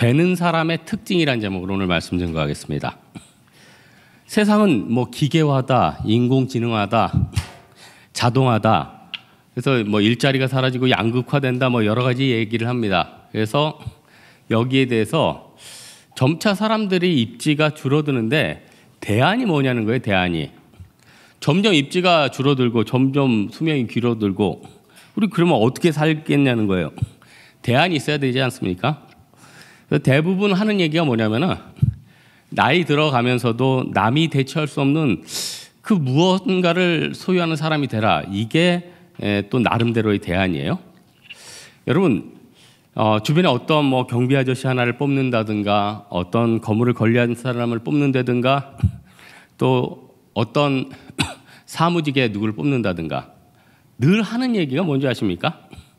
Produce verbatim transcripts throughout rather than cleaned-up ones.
되는 사람의 특징이라는 제목으로 오늘 말씀 증거하겠습니다. 세상은 뭐 기계화다, 인공지능화다, 자동화다. 그래서 뭐 일자리가 사라지고 양극화된다, 뭐 여러 가지 얘기를 합니다. 그래서 여기에 대해서 점차 사람들이 입지가 줄어드는데 대안이 뭐냐는 거예요. 대안이 점점 입지가 줄어들고 점점 수명이 길어들고 우리 그러면 어떻게 살겠냐는 거예요. 대안이 있어야 되지 않습니까? 그래서 대부분 하는 얘기가 뭐냐면은 나이 들어가면서도 남이 대체할 수 없는 그 무언가를 소유하는 사람이 되라. 이게 또 나름대로의 대안이에요. 여러분 어, 주변에 어떤 뭐 경비 아저씨 하나를 뽑는다든가 어떤 건물을 관리하는 사람을 뽑는다든가 또 어떤 사무직에 누구를 뽑는다든가 늘 하는 얘기가 뭔지 아십니까?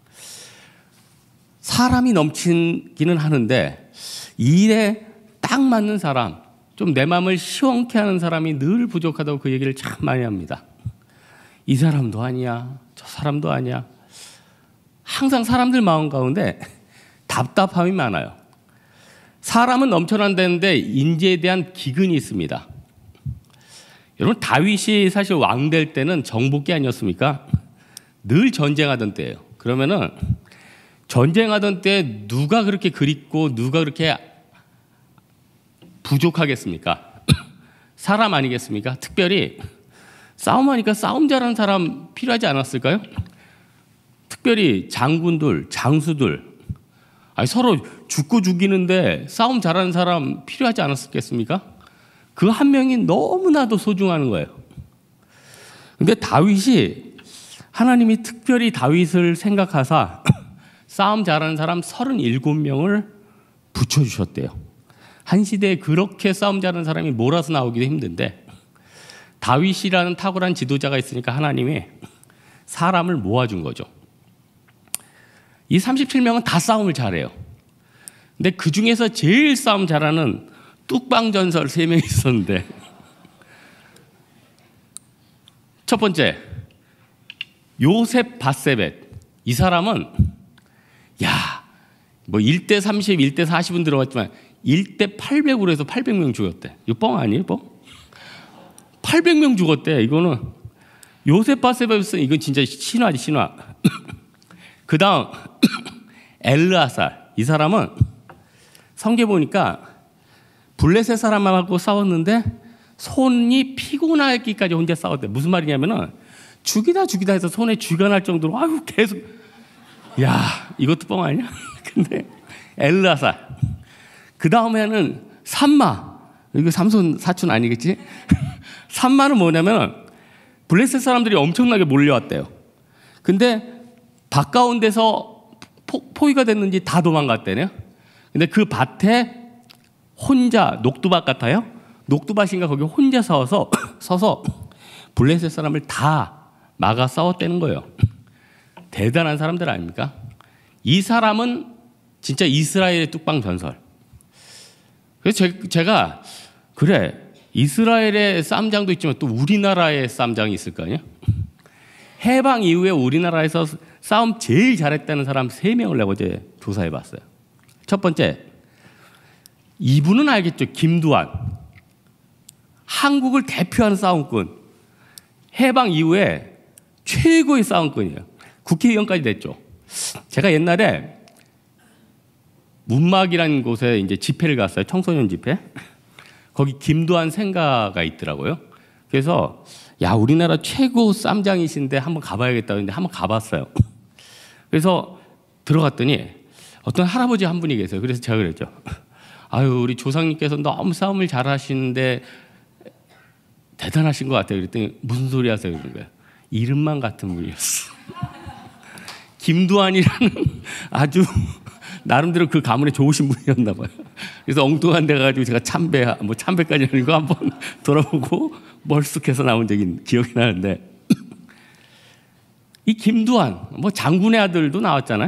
사람이 넘치기는 하는데 일에 딱 맞는 사람, 좀 내 마음을 시원케 하는 사람이 늘 부족하다고 그 얘기를 참 많이 합니다. 이 사람도 아니야, 저 사람도 아니야. 항상 사람들 마음 가운데 답답함이 많아요. 사람은 넘쳐난다는데 인재에 대한 기근이 있습니다. 여러분 다윗이 사실 왕 될 때는 정복기 아니었습니까? 늘 전쟁하던 때예요. 그러면은 전쟁하던 때 누가 그렇게 그립고 누가 그렇게 부족하겠습니까? 사람 아니겠습니까? 특별히 싸움하니까 싸움 잘하는 사람 필요하지 않았을까요? 특별히 장군들, 장수들 아니 서로 죽고 죽이는데 싸움 잘하는 사람 필요하지 않았겠습니까? 그 한 명이 너무나도 소중한 거예요. 근데 다윗이 하나님이 특별히 다윗을 생각하사 싸움 잘하는 사람 서른일곱 명을 붙여주셨대요. 한 시대에 그렇게 싸움 잘하는 사람이 몰아서 나오기도 힘든데 다윗이라는 탁월한 지도자가 있으니까 하나님이 사람을 모아준 거죠. 이 삼십칠 명은 다 싸움을 잘해요. 근데 그 중에서 제일 싸움 잘하는 뚝방전설 세 명이 있었는데 첫 번째 요셉 바세벳. 이 사람은 야, 뭐 일 대 삼십, 일 대 사십은 들어갔지만 일 대 팔백으로 해서 팔백 명 죽었대. 이거 뻥 아니에요? 뻥? 팔백 명 죽었대. 이거는 요셉 바세벳은 이건 진짜 신화지 신화. 그 다음 엘르아살. 이 사람은 성경 보니까 블레셋 사람하고 싸웠는데 손이 피곤하기까지 혼자 싸웠대. 무슨 말이냐면은 죽이다 죽이다 해서 손에 쥐가 날 정도로 아유 계속 야 이것도 뻥 아니야? 근데 엘르아살. 그 다음에는 삼마. 이거 삼손 사촌 아니겠지? 삼마는 뭐냐면 블레셋 사람들이 엄청나게 몰려왔대요. 근데 바가운 데서 포, 포위가 됐는지 다 도망갔대요. 근데 그 밭에 혼자 녹두밭 같아요? 녹두밭인가 거기 혼자 서서 서서 블레셋 사람을 다 막아 싸웠다는 거예요. 대단한 사람들 아닙니까? 이 사람은 진짜 이스라엘의 뚝방 전설. 그래서 제가 그래 이스라엘의 쌈장도 있지만 또 우리나라의 쌈장이 있을 거 아니에요? 해방 이후에 우리나라에서 싸움 제일 잘했다는 사람 세 명을 내가 어제 조사해봤어요. 첫 번째, 이분은 알겠죠. 김두한. 한국을 대표하는 싸움꾼. 해방 이후에 최고의 싸움꾼이에요. 국회의원까지 됐죠. 제가 옛날에 문막이라는 곳에 이제 집회를 갔어요. 청소년 집회. 거기 김두한 생가가 있더라고요. 그래서 야 우리나라 최고 쌈장이신데 한번 가봐야겠다 했는데 한번 가봤어요. 그래서 들어갔더니 어떤 할아버지 한 분이 계세요. 그래서 제가 그랬죠. 아유 우리 조상님께서 너무 싸움을 잘하시는데 대단하신 것 같아요. 그랬더니 무슨 소리 하세요? 그런 거예요. 이름만 같은 분이었어. 김두한이라는 아주 나름대로 그 가문에 좋으신 분이었나 봐요. 그래서 엉뚱한 데 가가지고 제가 참배, 뭐 참배까지 아니고 한번 돌아보고 멀쑥해서 나온 적이 기억이 나는데 이 김두한, 뭐 장군의 아들도 나왔잖아요.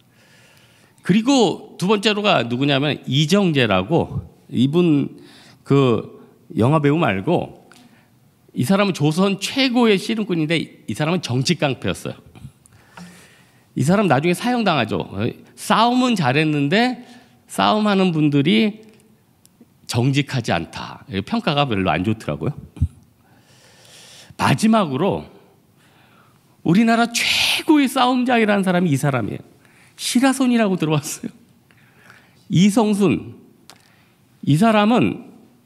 그리고 두 번째로가 누구냐면 이정재라고 이분 그 영화 배우 말고 이 사람은 조선 최고의 씨름꾼인데 이 사람은 정치 깡패였어요. 이 사람 나중에 사형당하죠. 싸움은 잘했는데 싸움하는 분들이 정직하지 않다. 평가가 별로 안 좋더라고요. 마지막으로 우리나라 최고의 싸움장이라는 사람이 이 사람이에요. 시라손이라고 들어왔어요. 이성순. 이 사람은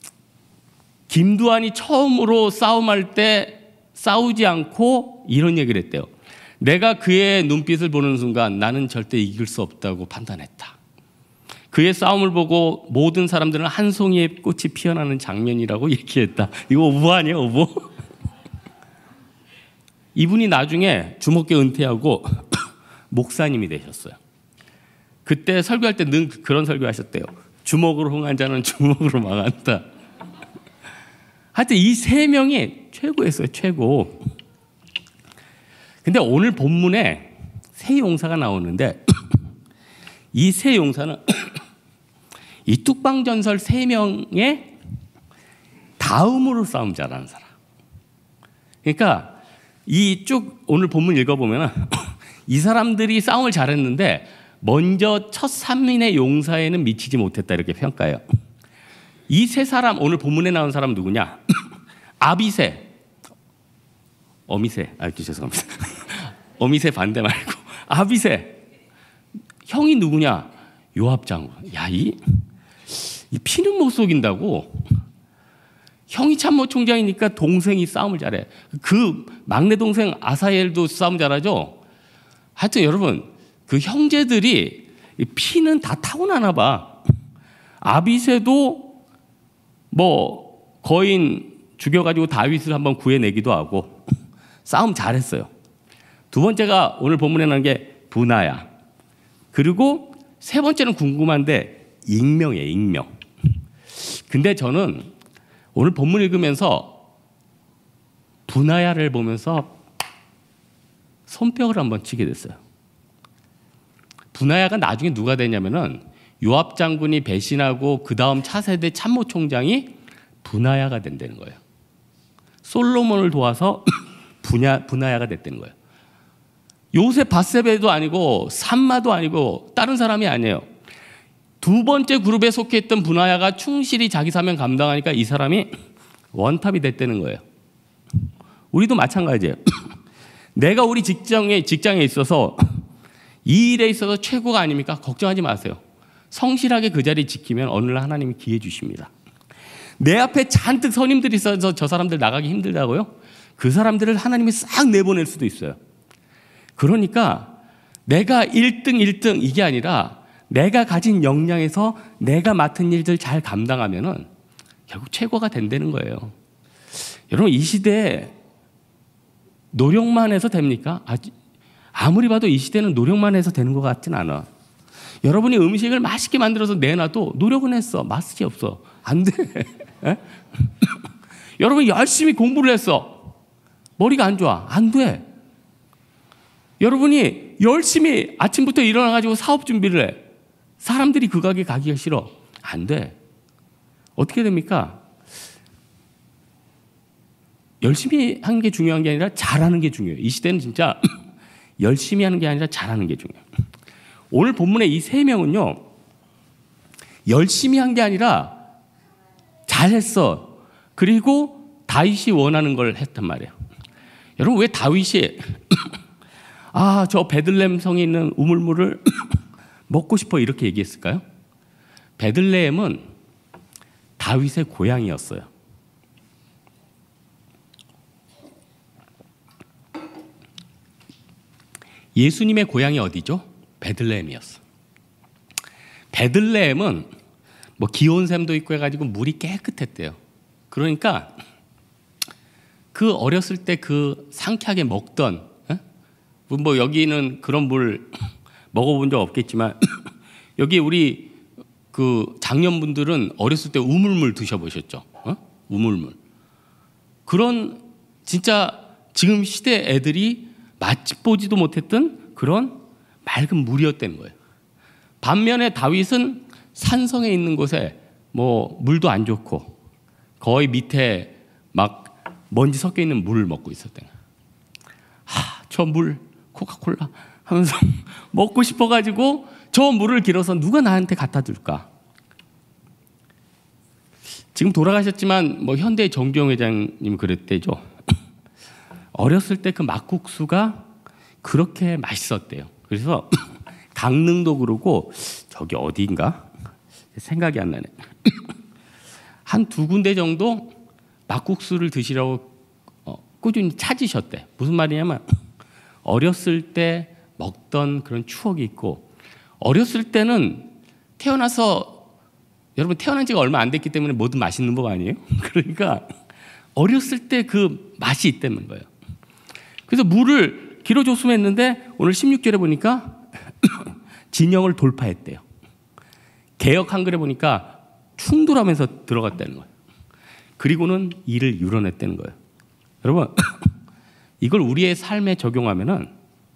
김두한이 처음으로 싸움할 때 싸우지 않고 이런 얘기를 했대요. 내가 그의 눈빛을 보는 순간 나는 절대 이길 수 없다고 판단했다. 그의 싸움을 보고 모든 사람들은 한 송이의 꽃이 피어나는 장면이라고 얘기했다. 이거 오보 아니에요, 오보? 이분이 나중에 주목교 은퇴하고 목사님이 되셨어요. 그때 설교할 때 늘 그런 설교하셨대요. 주먹으로 흥한 자는 주먹으로 망한다. 하여튼 이 세 명이 최고였어요, 최고. 근데 오늘 본문에 세 용사가 나오는데 이 세 용사는 이 뚝방전설 세 명의 다음으로 싸움 잘하는 사람. 그러니까 이 쭉 오늘 본문 읽어보면 이 사람들이 싸움을 잘했는데 먼저 첫 삼인의 용사에는 미치지 못했다 이렇게 평가해요. 이 세 사람 오늘 본문에 나온 사람 누구냐? 아비새, 어미새, 아 죄송합니다. 어미새 반대 말고 아비새. 형이 누구냐? 요압 장군. 야, 이, 이 피는 못 속인다고. 형이 참모총장이니까 동생이 싸움을 잘해. 그 막내 동생 아사엘도 싸움 잘하죠. 하여튼 여러분 그 형제들이 피는 다 타고나나 봐. 아비새도 뭐 거인 죽여가지고 다윗을 한번 구해내기도 하고 싸움 잘했어요. 두 번째가 오늘 본문에 나온 게 분하야. 그리고 세 번째는 궁금한데 익명이에요, 익명. 근데 저는 오늘 본문 읽으면서 분하야를 보면서 손뼉을 한번 치게 됐어요. 분하야가 나중에 누가 되냐면은 요압 장군이 배신하고 그 다음 차세대 참모총장이 분하야가 된다는 거예요. 솔로몬을 도와서 분야, 분하야가 됐다는 거예요. 요셉 밧세베도 아니고 삼마도 아니고 다른 사람이 아니에요. 두 번째 그룹에 속해 있던 분하야가 충실히 자기 사명 감당하니까 이 사람이 원탑이 됐다는 거예요. 우리도 마찬가지예요. 내가 우리 직장에, 직장에 있어서 이 일에 있어서 최고가 아닙니까? 걱정하지 마세요. 성실하게 그 자리 지키면 어느 날 하나님이 기회 주십니다. 내 앞에 잔뜩 선임들이 있어서 저 사람들 나가기 힘들다고요? 그 사람들을 하나님이 싹 내보낼 수도 있어요. 그러니까 내가 일 등 일 등 이게 아니라 내가 가진 역량에서 내가 맡은 일들 잘 감당하면은 결국 최고가 된다는 거예요. 여러분 이 시대에 노력만 해서 됩니까? 아무리 봐도 이 시대는 노력만 해서 되는 것 같진 않아. 여러분이 음식을 맛있게 만들어서 내놔도 노력은 했어. 맛이 없어. 안 돼. 여러분 열심히 공부를 했어. 머리가 안 좋아. 안 돼. 여러분이 열심히 아침부터 일어나가지고 사업 준비를 해. 사람들이 그 가게 가기가 싫어. 안 돼. 어떻게 됩니까? 열심히 하는 게 중요한 게 아니라 잘하는 게 중요해요. 이 시대는 진짜 열심히 하는 게 아니라 잘하는 게 중요해요. 오늘 본문의 이 세 명은요, 열심히 한 게 아니라 잘했어. 그리고 다윗이 원하는 걸 했단 말이에요. 여러분 왜 다윗이 아, 저 베들레헴 성에 있는 우물물을 먹고 싶어 이렇게 얘기했을까요? 베들레헴은 다윗의 고향이었어요. 예수님의 고향이 어디죠? 베들레헴이었어. 베들레헴은 뭐 기온샘도 있고 해가지고 물이 깨끗했대요. 그러니까 그 어렸을 때 그 상쾌하게 먹던, 에? 뭐 여기는 그런 물 먹어본 적 없겠지만 여기 우리 그 장년분들은 어렸을 때 우물물 드셔보셨죠? 어? 우물물. 그런 진짜 지금 시대 애들이 맛집 보지도 못했던 그런 맑은 물이었다는 거예요. 반면에 다윗은 산성에 있는 곳에 뭐 물도 안 좋고 거의 밑에 막 먼지 섞여 있는 물을 먹고 있었대요. 하, 저 물 코카콜라 하면서 먹고 싶어가지고 저 물을 길어서 누가 나한테 갖다 줄까? 지금 돌아가셨지만 뭐 현대 정주영 회장님 그랬대죠. 어렸을 때 그 막국수가 그렇게 맛있었대요. 그래서 강릉도 그러고 저기 어디인가 생각이 안 나네. 한 두 군데 정도 막국수를 드시라고 어, 꾸준히 찾으셨대. 무슨 말이냐면 어렸을 때 먹던 그런 추억이 있고, 어렸을 때는 태어나서, 여러분 태어난 지가 얼마 안 됐기 때문에 뭐든 맛있는 법 아니에요? 그러니까 어렸을 때 그 맛이 있다는 거예요. 그래서 물을 길어줬으면 했는데 오늘 십육 절에 보니까 진영을 돌파했대요. 개역 한글에 보니까 충돌하면서 들어갔다는 거예요. 그리고는 이를 이뤄냈다는 거예요. 여러분 이걸 우리의 삶에 적용하면은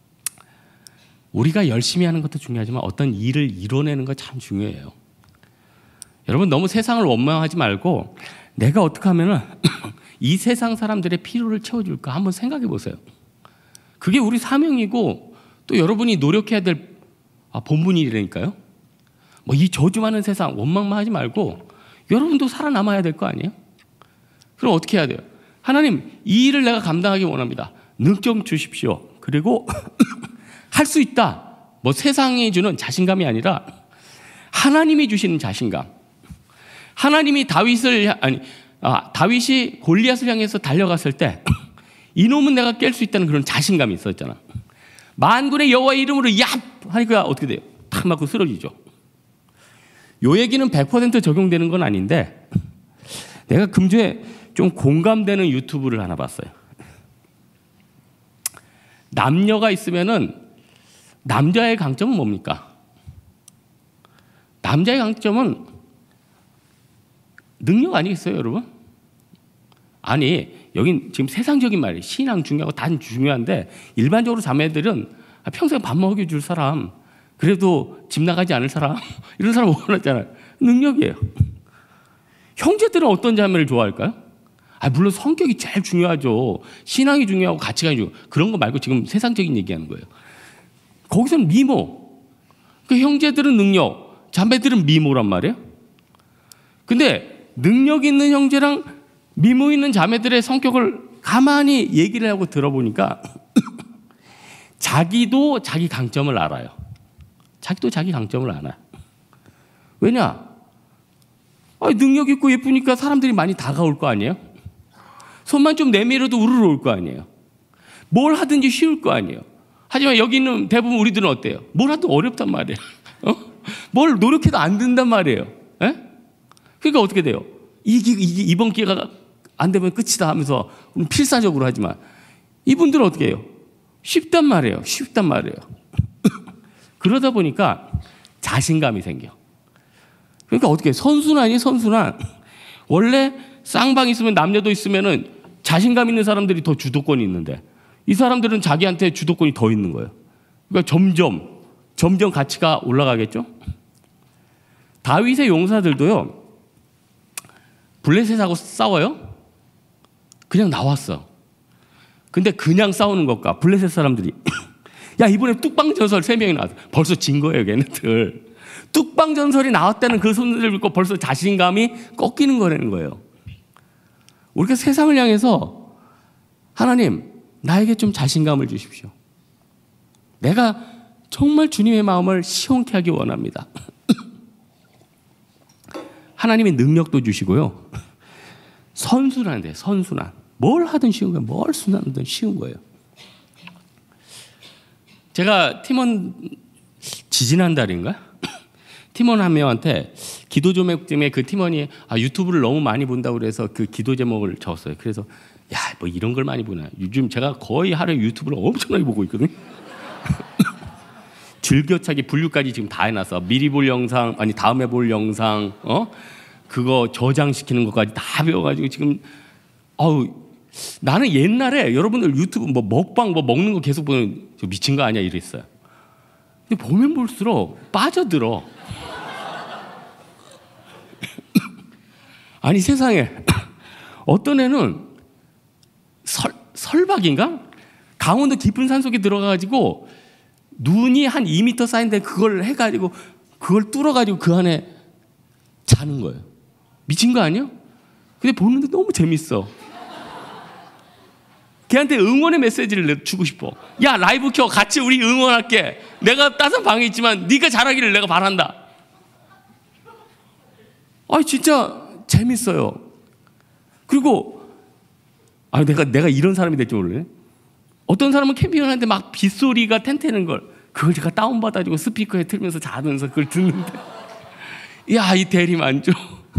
우리가 열심히 하는 것도 중요하지만 어떤 일을 이뤄내는 거 참 중요해요. 여러분 너무 세상을 원망하지 말고 내가 어떻게 하면은 이 세상 사람들의 필요를 채워줄까 한번 생각해 보세요. 그게 우리 사명이고 또 여러분이 노력해야 될 아, 본분이라니까요. 뭐 이 저주 많은 세상 원망만 하지 말고 여러분도 살아남아야 될 거 아니에요? 그럼 어떻게 해야 돼요? 하나님 이 일을 내가 감당하기 원합니다. 능력 주십시오. 그리고 할 수 있다. 뭐 세상이 주는 자신감이 아니라 하나님이 주시는 자신감. 하나님이 다윗을 아니 아, 다윗이 골리앗을 향해서 달려갔을 때 이놈은 내가 깰 수 있다는 그런 자신감이 있었잖아. 만군의 여호와의 이름으로 얍 하니까 어떻게 돼요? 탁 맞고 쓰러지죠. 요 얘기는 백 퍼센트 적용되는 건 아닌데 내가 금주에 좀 공감되는 유튜브를 하나 봤어요. 남녀가 있으면은 남자의 강점은 뭡니까? 남자의 강점은 능력 아니겠어요, 여러분? 아니, 여긴 지금 세상적인 말이에요. 신앙 중요하고 다 중요한데 일반적으로 자매들은 평생 밥 먹여줄 사람, 그래도 집 나가지 않을 사람 이런 사람 원하잖아요. 능력이에요. 형제들은 어떤 자매를 좋아할까요? 아, 물론 성격이 제일 중요하죠. 신앙이 중요하고 가치가 중요하고 그런 거 말고 지금 세상적인 얘기하는 거예요. 거기서는 미모. 그 형제들은 능력, 자매들은 미모란 말이에요. 근데 능력 있는 형제랑 미모 있는 자매들의 성격을 가만히 얘기를 하고 들어보니까 자기도 자기 강점을 알아요. 자기도 자기 강점을 알아요. 왜냐? 아니, 능력 있고 예쁘니까 사람들이 많이 다가올 거 아니에요? 손만 좀 내밀어도 우르르 올 거 아니에요? 뭘 하든지 쉬울 거 아니에요? 하지만 여기 있는 대부분 우리들은 어때요? 뭘 하든 어렵단 말이에요. 어? 뭘 노력해도 안 된단 말이에요. 에? 그러니까 어떻게 돼요? 이, 이, 이번 기회가 안 되면 끝이다 하면서 필사적으로 하지만 이분들은 어떻게 해요? 쉽단 말이에요. 쉽단 말이에요. 그러다 보니까 자신감이 생겨. 그러니까 어떻게 해요? 선순환이 선순환. 원래 쌍방 있으면 남녀도 있으면은 자신감 있는 사람들이 더 주도권이 있는데 이 사람들은 자기한테 주도권이 더 있는 거예요. 그러니까 점점 점점 가치가 올라가겠죠. 다윗의 용사들도요. 블레셋하고 싸워요. 그냥 나왔어. 근데 그냥 싸우는 것과 블레셋 사람들이 야 이번에 뚝방전설 세 명이 나왔어. 벌써 진 거예요 걔네들. 뚝방전설이 나왔다는 그 손을 읽고 벌써 자신감이 꺾이는 거라는 거예요. 우리가 세상을 향해서 하나님 나에게 좀 자신감을 주십시오. 내가 정말 주님의 마음을 시원케 하기 원합니다. 하나님의 능력도 주시고요. 선순환인데 선순환. 뭘 하든 쉬운 거예요. 뭘 순환하든 쉬운 거예요. 제가 팀원 지지난달인가? 팀원 한 명한테 기도 제목 때문에 그 팀원이 아, 유튜브를 너무 많이 본다고 그래서 그 기도 제목을 적었어요. 그래서 야, 뭐 이런 걸 많이 보나. 요즘 제가 거의 하루에 유튜브를 엄청나게 보고 있거든요. 즐겨차기 분류까지 지금 다 해놨어. 미리 볼 영상, 아니 다음에 볼 영상, 어 그거 저장시키는 것까지 다 배워가지고 지금 어우 나는 옛날에 여러분들 유튜브 뭐 먹방 뭐 먹는 거 계속 보는 저 미친 거 아니야 이랬어요. 근데 보면 볼수록 빠져들어. 아니 세상에 어떤 애는 설, 설박인가? 강원도 깊은 산속에 들어가가지고 눈이 한 이 미터 쌓인데 그걸 해가지고 그걸 뚫어가지고 그 안에 자는 거예요. 미친 거 아니에요? 근데 보는데 너무 재밌어. 걔한테 응원의 메시지를 주고 싶어. 야, 라이브 켜. 같이 우리 응원할게. 내가 따뜻한 방에 있지만 네가 잘하기를 내가 바란다. 아, 진짜 재밌어요. 그리고 아, 내가 내가 이런 사람이 될 줄 모르네. 어떤 사람은 캠핑을 하는데 막 빗소리가 텐테는 걸 그걸 제가 다운받아가지고 스피커에 틀면서 자면서 그걸 듣는데 야, 이 대리만족.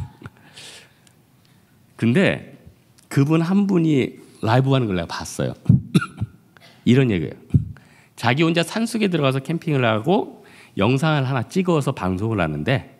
근데 그분 한 분이 라이브 하는 걸 내가 봤어요. 이런 얘기예요. 자기 혼자 산속에 들어가서 캠핑을 하고 영상을 하나 찍어서 방송을 하는데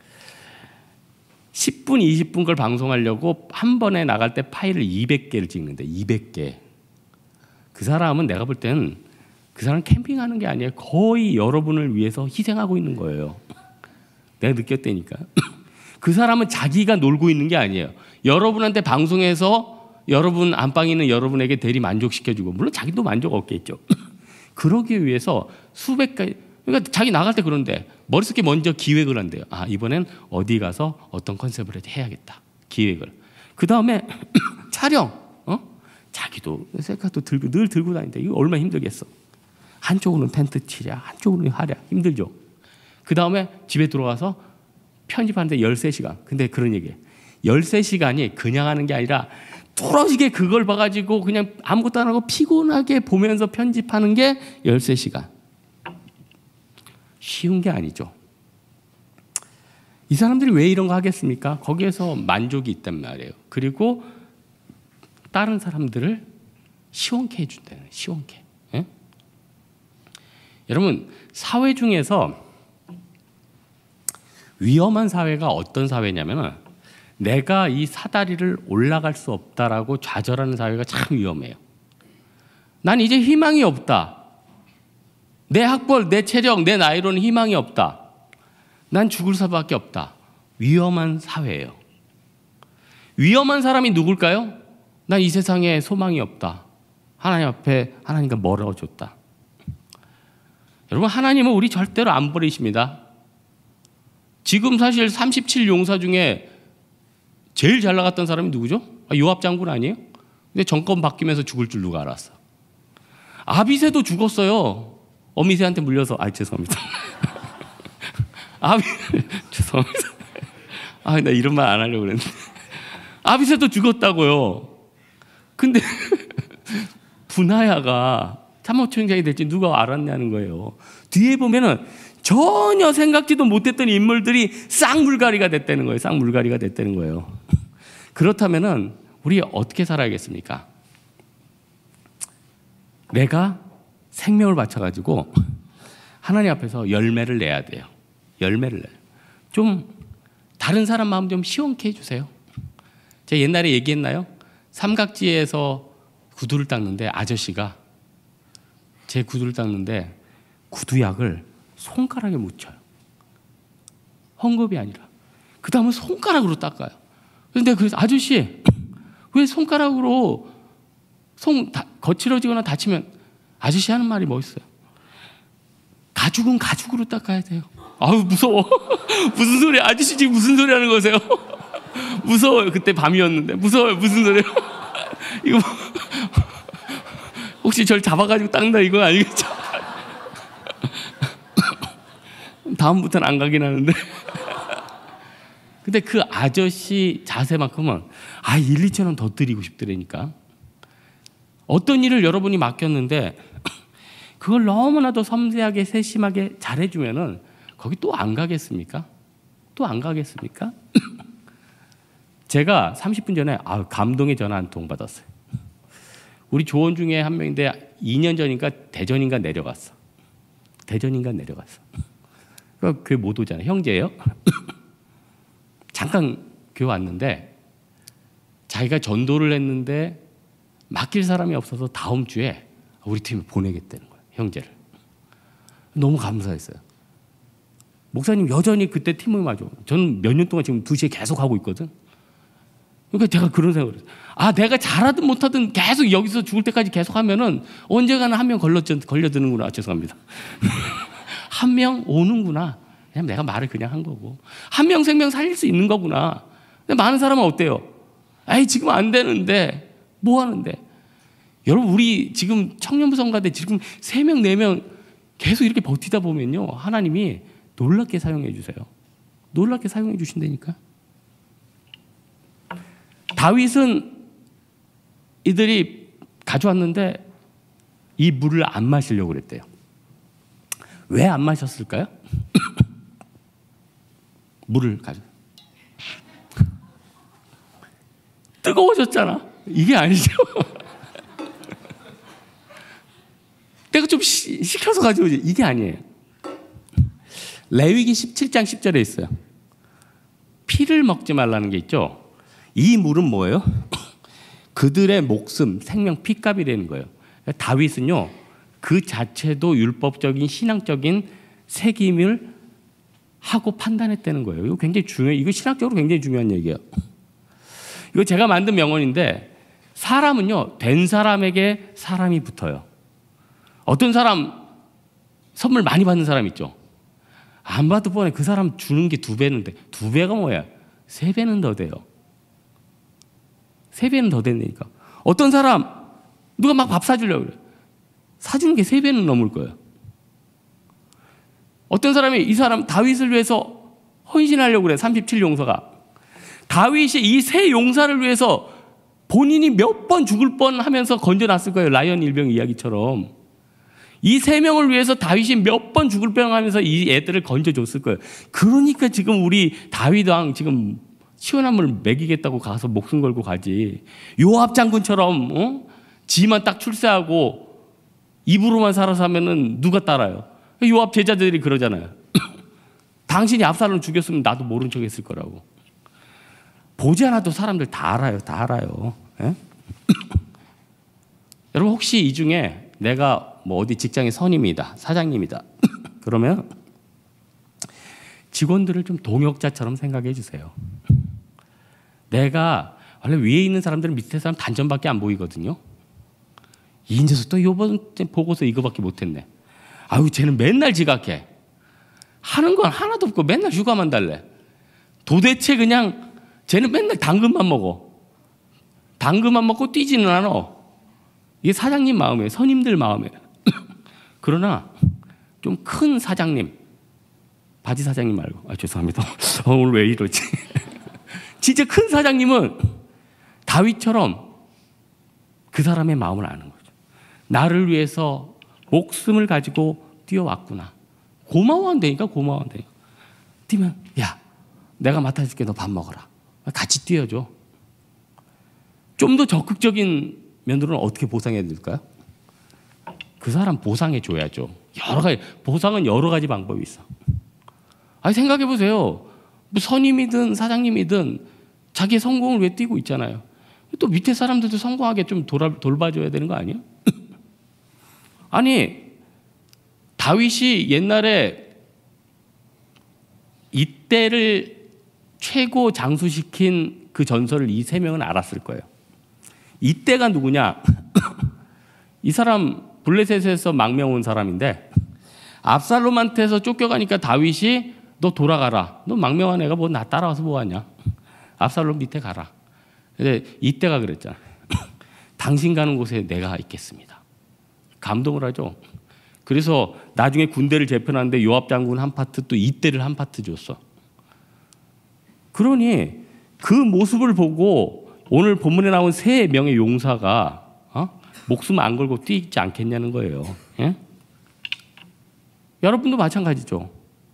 십 분, 이십 분 걸 방송하려고 한 번에 나갈 때 파일을 이백 개를 찍는데 이백 개. 그 사람은 내가 볼 때는 그 사람 캠핑하는 게 아니에요. 거의 여러분을 위해서 희생하고 있는 거예요. 내가 느꼈다니까. 그 사람은 자기가 놀고 있는 게 아니에요. 여러분한테 방송해서 여러분 안방에 있는 여러분에게 대리 만족시켜주고, 물론 자기도 만족 없겠죠. 그러기 위해서 수백 가지, 그러니까 자기 나갈 때 그런데 머릿속에 먼저 기획을 한대요. 아, 이번엔 어디 가서 어떤 컨셉을 해야겠다. 기획을. 그 다음에 촬영. 어? 자기도 셀카도 들고 늘 들고 다닌다. 이거 얼마나 힘들겠어. 한쪽으로는 텐트 치랴, 한쪽으로는 하랴. 힘들죠. 그 다음에 집에 들어와서 편집하는데 열세 시간. 근데 그런 얘기예요. 열세 시간이 그냥 하는 게 아니라 뚫어지게 그걸 봐가지고 그냥 아무것도 안 하고 피곤하게 보면서 편집하는 게 열세 시간. 쉬운 게 아니죠. 이 사람들이 왜 이런 거 하겠습니까? 거기에서 만족이 있단 말이에요. 그리고 다른 사람들을 시원케 해준다는 거예요. 시원케. 예? 여러분, 사회 중에서 위험한 사회가 어떤 사회냐면은 내가 이 사다리를 올라갈 수 없다라고 좌절하는 사회가 참 위험해요. 난 이제 희망이 없다. 내 학벌, 내 체력, 내 나이로는 희망이 없다. 난 죽을 수밖에 없다. 위험한 사회예요. 위험한 사람이 누굴까요? 난 이 세상에 소망이 없다. 하나님 앞에 하나님과 멀어졌다. 여러분, 하나님은 우리 절대로 안 버리십니다. 지금 사실 삼십칠 용사 중에 제일 잘 나갔던 사람이 누구죠? 아, 요압 장군 아니에요? 근데 정권 바뀌면서 죽을 줄 누가 알았어? 아비새도 죽었어요. 어미새한테 물려서. 아, 죄송합니다. 아비 죄송합니다. 아, 나 이런 말 안 하려고 그랬는데. 아비새도 죽었다고요. 근데 분하야가 참모총장이 될지 누가 알았냐는 거예요. 뒤에 보면은 전혀 생각지도 못했던 인물들이 쌍물갈이가 됐다는 거예요. 쌍물갈이가 됐다는 거예요. 그렇다면은 우리 어떻게 살아야겠습니까? 내가 생명을 바쳐가지고 하나님 앞에서 열매를 내야 돼요. 열매를 내요. 좀 다른 사람 마음 좀 시원케 해주세요. 제가 옛날에 얘기했나요? 삼각지에서 구두를 닦는데 아저씨가 제 구두를 닦는데 구두약을 손가락에 묻혀요. 헝겊이 아니라. 그 다음은 손가락으로 닦아요. 그런데 그 아저씨 왜 손가락으로 손 다, 거칠어지거나 다치면 아저씨 하는 말이 멋있어요. 가죽은 가죽으로 닦아야 돼요. 아우 무서워. 무슨 소리? 아저씨 지금 무슨 소리 하는 거세요? 무서워요. 그때 밤이었는데 무서워요. 무슨 소리예요? 이거 혹시 절 잡아가지고 닦는다 이건 아니겠죠? 다음부터는 안 가긴 하는데. 근데 그 아저씨 자세만큼은 아, 일, 이천 원 더 드리고 싶더라니까. 어떤 일을 여러분이 맡겼는데 그걸 너무나도 섬세하게 세심하게 잘해주면은 거기 또 안 가겠습니까? 또 안 가겠습니까? 제가 삼십 분 전에 아, 감동의 전화 한 통 받았어요. 우리 조원 중에 한 명인데 이 년 전인가 대전인가 내려갔어. 대전인가 내려갔어. 그 교회 못 오잖아요. 형제예요. 잠깐 교회 왔는데 자기가 전도를 했는데 맡길 사람이 없어서 다음 주에 우리 팀에 보내겠다는 거예요. 형제를. 너무 감사했어요. 목사님 여전히 그때 팀을 맞아. 저는 몇 년 동안 지금 두 시에 계속 하고 있거든. 그러니까 제가 그런 생각을 했어요. 아, 내가 잘하든 못하든 계속 여기서 죽을 때까지 계속 하면은 언젠가는 한 명 걸려드는구나. 죄송합니다. 한 명 오는구나. 그냥 내가 말을 그냥 한 거고. 한 명 생명 살릴 수 있는 거구나. 근데 많은 사람은 어때요? 에이, 지금 안 되는데, 뭐 하는데? 여러분, 우리 지금 청년부 성가대 지금 세 명, 네 명 계속 이렇게 버티다 보면요. 하나님이 놀랍게 사용해 주세요. 놀랍게 사용해 주신다니까. 다윗은 이들이 가져왔는데 이 물을 안 마시려고 그랬대요. 왜 안 마셨을까요? 물을 가져. 뜨거워졌잖아. 이게 아니죠. 내가 좀 시, 시켜서 가져오지. 이게 아니에요. 레위기 십칠 장 십 절에 있어요. 피를 먹지 말라는 게 있죠. 이 물은 뭐예요? 그들의 목숨, 생명, 피값이라는 거예요. 다윗은요, 그 자체도 율법적인 신앙적인 책임을 하고 판단했다는 거예요. 이거 굉장히 중요해요. 이거 신학적으로 굉장히 중요한 얘기예요. 이거 제가 만든 명언인데, 사람은요, 된 사람에게 사람이 붙어요. 어떤 사람 선물 많이 받는 사람 있죠. 안 받을 뻔해. 그 사람 주는 게 두 배는데, 두 배가 뭐야? 세 배는 더 돼요. 세 배는 더 된다니까. 어떤 사람 누가 막 밥 사주려고 그래. 사주는 게 세 배는 넘을 거예요. 어떤 사람이 이 사람 다윗을 위해서 헌신하려고 그래. 삼십칠 용사가. 다윗이 이 세 용사를 위해서 본인이 몇 번 죽을 뻔 하면서 건져놨을 거예요. 라이언 일병 이야기처럼. 이 세 명을 위해서 다윗이 몇 번 죽을 뻔 하면서 이 애들을 건져줬을 거예요. 그러니까 지금 우리 다윗 왕 지금 시원한 물 먹이겠다고 가서 목숨 걸고 가지. 요압 장군처럼 어? 지만 딱 출세하고 입으로만 살아서 하면은 누가 따라요? 요압 제자들이 그러잖아요. 당신이 압살롬 죽였으면 나도 모른 척 했을 거라고. 보지 않아도 사람들 다 알아요. 다 알아요. 예? 여러분, 혹시 이 중에 내가 뭐 어디 직장의 선임이다, 사장님이다. 그러면 직원들을 좀 동역자처럼 생각해 주세요. 내가 원래 위에 있는 사람들은 밑에 사람 단점밖에 안 보이거든요. 이 녀석 또 이번 보고서 이거밖에 못했네. 아유, 쟤는 맨날 지각해. 하는 건 하나도 없고 맨날 휴가만 달래. 도대체 그냥 쟤는 맨날 당근만 먹어. 당근만 먹고 뛰지는 않아. 이게 사장님 마음이에요. 선임들 마음이에요. 그러나 좀 큰 사장님, 바지 사장님 말고, 아 죄송합니다. 어, 오늘 왜 이러지? 진짜 큰 사장님은 다윗처럼 그 사람의 마음을 아는 거죠. 나를 위해서 목숨을 가지고 뛰어왔구나. 고마워한다니까, 고마워한다니까. 뛰면, 야, 내가 맡아줄게. 너 밥 먹어라. 같이 뛰어줘. 좀 더 적극적인 면으로는 어떻게 보상해야 될까요? 그 사람 보상해 줘야죠. 여러 가지, 보상은 여러 가지 방법이 있어. 아니, 생각해 보세요. 뭐 선임이든 사장님이든 자기의 성공을 왜 뛰고 있잖아요. 또 밑에 사람들도 성공하게 좀 돌아, 돌봐줘야 되는 거 아니에요? 아니, 다윗이 옛날에 이때를 최고 장수시킨 그 전설을 이 세 명은 알았을 거예요. 이때가 누구냐? 이 사람 블레셋에서 망명 온 사람인데 압살롬한테서 쫓겨가니까 다윗이 너 돌아가라. 너 망명한 애가 뭐 나 따라와서 뭐하냐? 압살롬 밑에 가라. 근데 이때가 그랬잖아. 당신 가는 곳에 내가 있겠습니다. 감동을 하죠. 그래서 나중에 군대를 재편하는데 요압 장군 한 파트, 또 이때를 한 파트 줬어. 그러니 그 모습을 보고 오늘 본문에 나온 세 명의 용사가 어? 목숨 안 걸고 뛰지 않겠냐는 거예요. 예? 여러분도 마찬가지죠.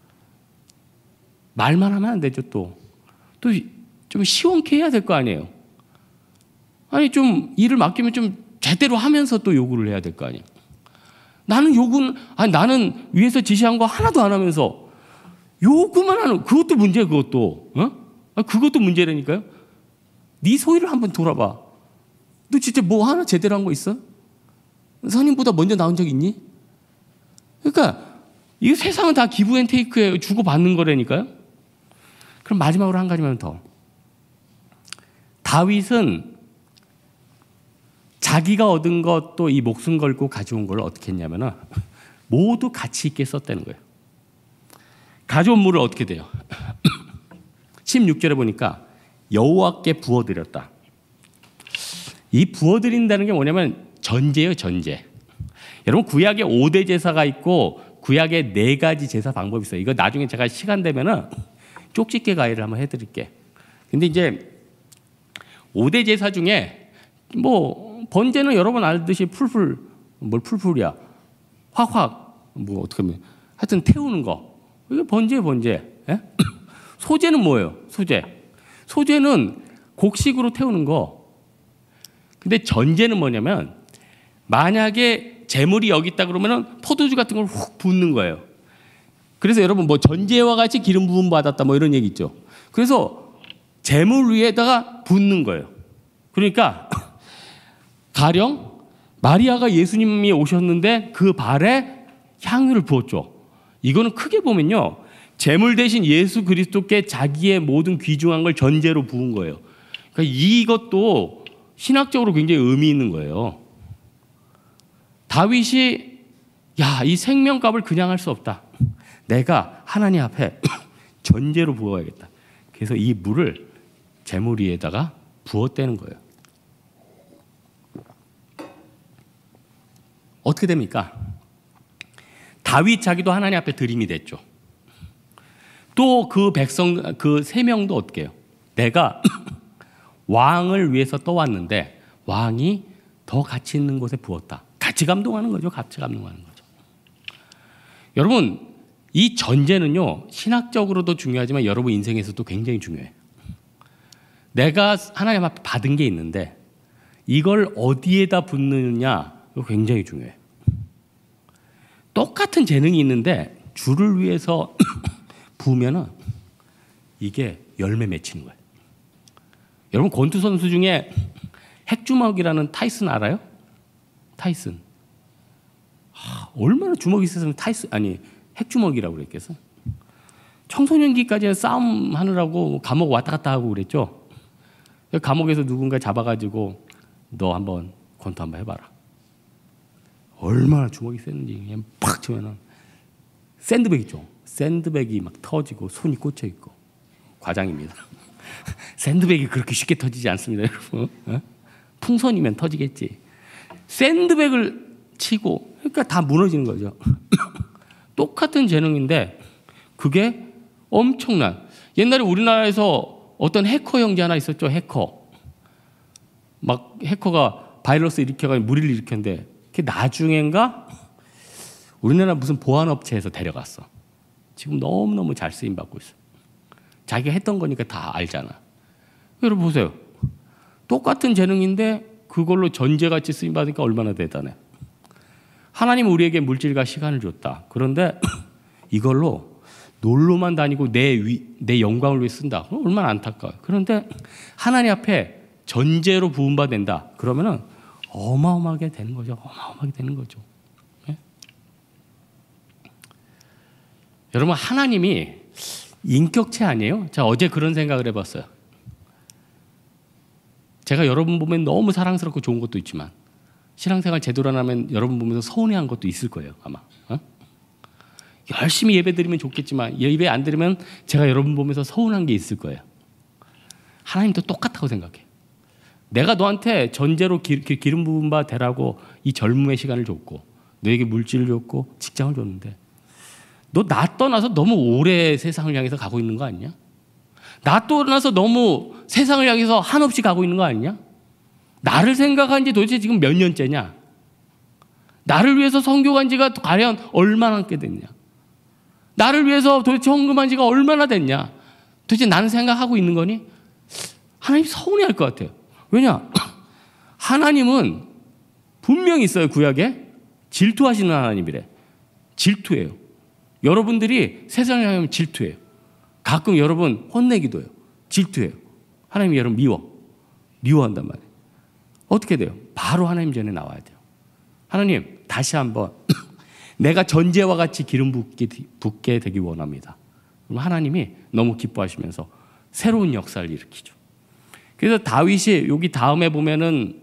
말만 하면 안 되죠. 또 또 좀 시원케 해야 될 거 아니에요. 아니, 좀 일을 맡기면 좀 제대로 하면서 또 요구를 해야 될 거 아니에요. 나는 요구는, 아니, 나는 위에서 지시한 거 하나도 안 하면서 요구만 하는, 그것도 문제야. 그것도 어? 아, 그것도 문제라니까요. 네 소위를 한번 돌아봐. 너 진짜 뭐 하나 제대로 한 거 있어? 선임보다 먼저 나온 적 있니? 그러니까 이 세상은 다 기브 앤 테이크예요. 주고 받는 거라니까요. 그럼 마지막으로 한 가지만 더. 다윗은 자기가 얻은 것도 이 목숨 걸고 가져온 걸 어떻게 했냐면은 모두 가치 있게 썼다는 거예요. 가져온 물을 어떻게 돼요? 십육 절에 보니까 여호와께 부어드렸다. 이 부어드린다는 게 뭐냐면 전제예요, 전제. 여러분 구약에 오 대 제사가 있고 구약에 네 가지 제사 방법이 있어요. 이거 나중에 제가 시간 되면은 쪽집게 가이를 한번 해드릴게. 근데 이제 오 대 제사 중에 뭐 번제는 여러분 알듯이 풀풀 뭘 풀풀이야, 확확 뭐 어떻게 하면 하여튼 태우는 거 이게 번제예요, 번제. 예? 소제는 뭐예요? 소제. 소제는 곡식으로 태우는 거. 근데 전제는 뭐냐면 만약에 재물이 여기 있다 그러면은 포도주 같은 걸 훅 붓는 거예요. 그래서 여러분 뭐 전제와 같이 기름 부음 받았다 뭐 이런 얘기 있죠. 그래서 재물 위에다가 붓는 거예요. 그러니까 가령 마리아가 예수님이 오셨는데 그 발에 향유를 부었죠. 이거는 크게 보면요, 재물 대신 예수 그리스도께 자기의 모든 귀중한 걸 전제로 부은 거예요. 그러니까 이것도 신학적으로 굉장히 의미 있는 거예요. 다윗이 야, 이 생명값을 그냥 할 수 없다. 내가 하나님 앞에 전제로 부어야겠다. 그래서 이 물을 재물 위에다가 부었다는 거예요. 어떻게 됩니까? 다윗 자기도 하나님 앞에 드림이 됐죠. 또 그 백성, 그 세 명도 어떻게 해요? 내가 왕을 위해서 떠왔는데 왕이 더 가치 있는 곳에 부었다. 같이 감동하는 거죠. 같이 감동하는 거죠. 여러분, 이 전제는요, 신학적으로도 중요하지만 여러분 인생에서도 굉장히 중요해요. 내가 하나님 앞에 받은 게 있는데 이걸 어디에다 붓느냐, 이거 굉장히 중요해요. 똑같은 재능이 있는데 주를 위해서 부으면은 이게 열매 맺히는 거예요. 여러분 권투 선수 중에 핵주먹이라는 타이슨 알아요? 타이슨. 아, 얼마나 주먹이 있었으면 타이슨 아니 핵주먹이라고 그랬겠어? 청소년기까지는 싸움 하느라고 감옥 왔다 갔다 하고 그랬죠. 감옥에서 누군가 잡아가지고 너 한번 권투 한번 해봐라. 얼마나 주먹이 셌는지 그냥 팍 치면은 샌드백 있죠. 샌드백이 막 터지고 손이 꽂혀 있고. 과장입니다. 샌드백이 그렇게 쉽게 터지지 않습니다, 여러분. 어? 풍선이면 터지겠지. 샌드백을 치고, 그러니까 다 무너지는 거죠. 똑같은 재능인데 그게 엄청난. 옛날에 우리나라에서 어떤 해커 형제 하나 있었죠. 해커. 막 해커가 바이러스 일으켜가지고 무리를 일으켰는데 그게 나중엔가 우리나라 무슨 보안업체에서 데려갔어. 지금 너무너무 잘 쓰임받고 있어. 자기가 했던 거니까 다 알잖아. 여러분 보세요. 똑같은 재능인데 그걸로 전제같이 쓰임받으니까 얼마나 대단해. 하나님은 우리에게 물질과 시간을 줬다. 그런데 이걸로 놀러만 다니고 내, 위, 내 영광을 위해 쓴다. 그럼 얼마나 안타까워요. 그런데 하나님 앞에 전제로 부음받는다. 그러면은 어마어마하게 되는 거죠. 어마어마하게 되는 거죠. 네? 여러분 하나님이 인격체 아니에요? 자, 어제 그런 생각을 해봤어요. 제가 여러분 보면 너무 사랑스럽고 좋은 것도 있지만 신앙생활 제대로 안 하면 여러분 보면서 서운해한 것도 있을 거예요, 아마. 어? 열심히 예배 드리면 좋겠지만 예배 안 드리면 제가 여러분 보면서 서운한 게 있을 거예요. 하나님도 똑같다고 생각해. 내가 너한테 전제로 기, 기, 기름 부은 바 되라고 이 젊음의 시간을 줬고 너에게 물질을 줬고 직장을 줬는데 너 나 떠나서 너무 오래 세상을 향해서 가고 있는 거 아니냐? 나 떠나서 너무 세상을 향해서 한없이 가고 있는 거 아니냐? 나를 생각한 지 도대체 지금 몇 년째냐? 나를 위해서 선교한 지가 과연 얼마나 꽤 됐냐? 나를 위해서 도대체 헌금한 지가 얼마나 됐냐? 도대체 나는 생각하고 있는 거니? 하나님 서운해할 것 같아요. 왜냐? 하나님은 분명히 있어요. 구약에 질투하시는 하나님이래. 질투해요. 여러분들이 세상에 하면 질투해요. 가끔 여러분 혼내기도 해요. 질투해요. 하나님이 여러분 미워. 미워한단 말이에요. 어떻게 돼요? 바로 하나님 전에 나와야 돼요. 하나님 다시 한번 내가 전제와 같이 기름 붓게, 붓게 되기 원합니다. 그럼 하나님이 너무 기뻐하시면서 새로운 역사를 일으키죠. 그래서 다윗이 여기 다음에 보면은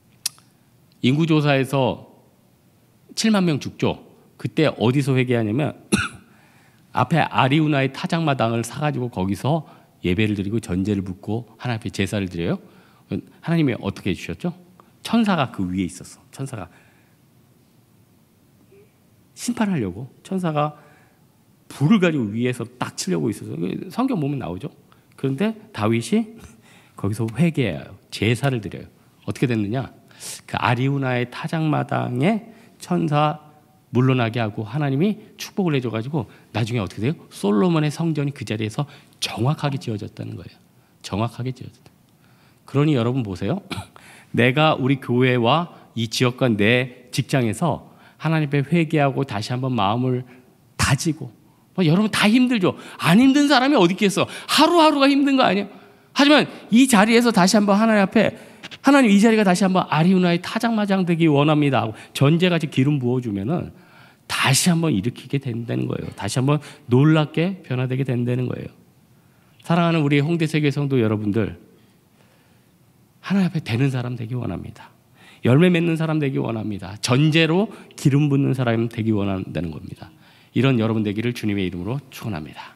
인구조사에서 칠만 명 죽죠. 그때 어디서 회개하냐면 앞에 아리우나의 타작마당을 사가지고 거기서 예배를 드리고 전제를 붓고 하나님 앞에 제사를 드려요. 하나님이 어떻게 해주셨죠? 천사가 그 위에 있었어. 천사가 심판하려고 천사가 불을 가지고 위에서 딱 치려고 있어서 성경 보면 나오죠. 그런데 다윗이 거기서 회개해요. 제사를 드려요. 어떻게 됐느냐? 그 아리우나의 타작마당에 천사 물러나게 하고 하나님이 축복을 해줘가지고 나중에 어떻게 돼요? 솔로몬의 성전이 그 자리에서 정확하게 지어졌다는 거예요. 정확하게 지어졌다. 그러니 여러분 보세요. 내가 우리 교회와 이 지역과 내 직장에서 하나님 앞에 회개하고 다시 한번 마음을 다지고, 뭐 여러분 다 힘들죠. 안 힘든 사람이 어디 있겠어. 하루하루가 힘든 거 아니에요. 하지만 이 자리에서 다시 한번 하나님 앞에, 하나님 이 자리가 다시 한번 아리우나의 타작마당 되기 원합니다 하고 전제같이 기름 부어주면은 다시 한번 일으키게 된다는 거예요. 다시 한번 놀랍게 변화되게 된다는 거예요. 사랑하는 우리 홍대세계 성도 여러분들, 하나님 앞에 되는 사람 되기 원합니다. 열매 맺는 사람 되기 원합니다. 전제로 기름 붓는 사람 되기 원한다는 겁니다. 이런 여러분 되기를 주님의 이름으로 축원합니다.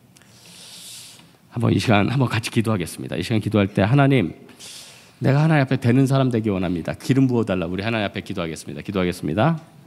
한번 이 시간 한번 같이 기도하겠습니다. 이 시간 기도할 때 하나님, 내가 하나님 앞에 되는 사람 되기 원합니다. 기름 부어달라. 우리 하나님 앞에 기도하겠습니다. 기도하겠습니다.